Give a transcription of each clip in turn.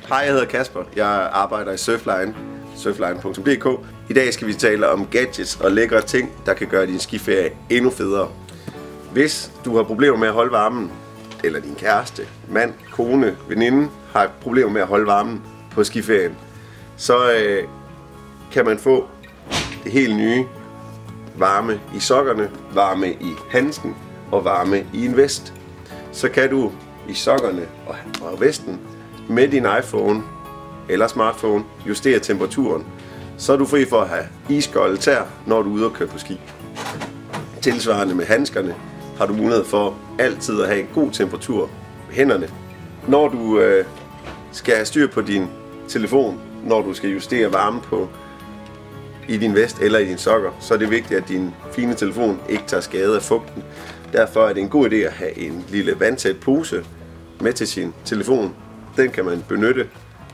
Hej, jeg hedder Kasper. Jeg arbejder i Surfline, surfline.dk. I dag skal vi tale om gadgets og lækre ting, der kan gøre din skiferie endnu federe. Hvis du har problemer med at holde varmen, eller din kæreste, mand, kone, veninde har problemer med at holde varmen på skiferien, så kan man få det helt nye varme i sokkerne, varme i handsken og varme i en vest. Så kan du i sokkerne og vesten med din iPhone eller smartphone justere temperaturen, så er du fri for at have iskolde tæer, når du er ude og køre på ski. Tilsvarende med handskerne har du mulighed for altid at have en god temperatur med hænderne. Når du skal have styr på din telefon, når du skal justere varme i din vest eller i dine sokker, så er det vigtigt, at din fine telefon ikke tager skade af fugten. Derfor er det en god idé at have en lille vandtæt pose med til sin telefon. Den kan man benytte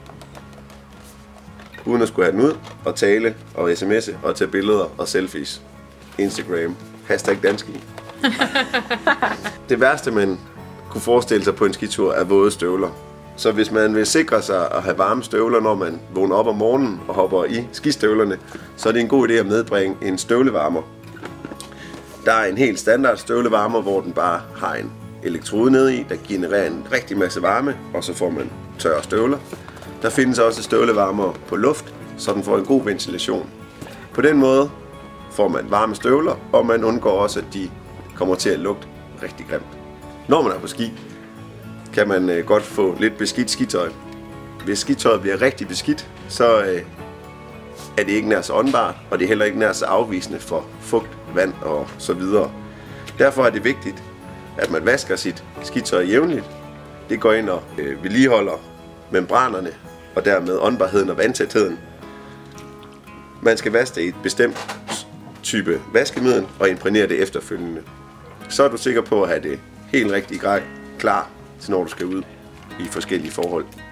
uden at skulle have den ud og tale og sms'e og tage billeder og selfies. Instagram. #danski. Det værste, man kunne forestille sig på en skitur, er våde støvler. Så hvis man vil sikre sig at have varme støvler, når man vågner op om morgenen og hopper i skistøvlerne, så er det en god idé at medbringe en støvlevarmer. Der er en helt standard støvlevarmer, hvor den bare har en elektrode nede i, der genererer en rigtig masse varme, og så får man tørre støvler. Der findes også støvlevarmer på luft, så den får en god ventilation. På den måde får man varme støvler, og man undgår også, at de kommer til at lugte rigtig grimt. Når man er på ski, kan man godt få lidt beskidt skitøj. Hvis skitøjet bliver rigtig beskidt, så er det ikke nær så åndbart, og det er heller ikke nær så afvisende for fugt, vand og så videre. Derfor er det vigtigt, at man vasker sit skitøj jævnligt. Det går ind og vedligeholder membranerne, og dermed åndbarheden og vandtætheden. Man skal vaske det i et bestemt type vaskemiddel og imprægnere det efterfølgende. Så er du sikker på at have det helt rigtig klar til når du skal ud i forskellige forhold.